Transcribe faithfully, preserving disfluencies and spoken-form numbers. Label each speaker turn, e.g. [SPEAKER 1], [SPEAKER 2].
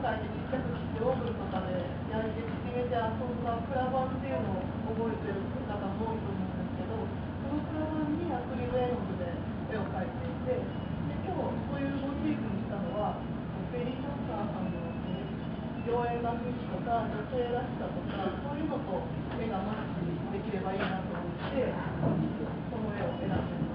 [SPEAKER 1] 描いてちっちゃくしてオーブンとかで焼いて縮めて遊んだプラバンっていうのを覚えてる方も多いと思うんですけど、そのプラバンにアクリル絵の具で絵を描いていて、で今日そういうモチーフにしたのはベリーダンサーさんの妖艶な雰囲気とか女性らしさとかそういうのと絵がマッチできればいいなと思ってこの絵を選んで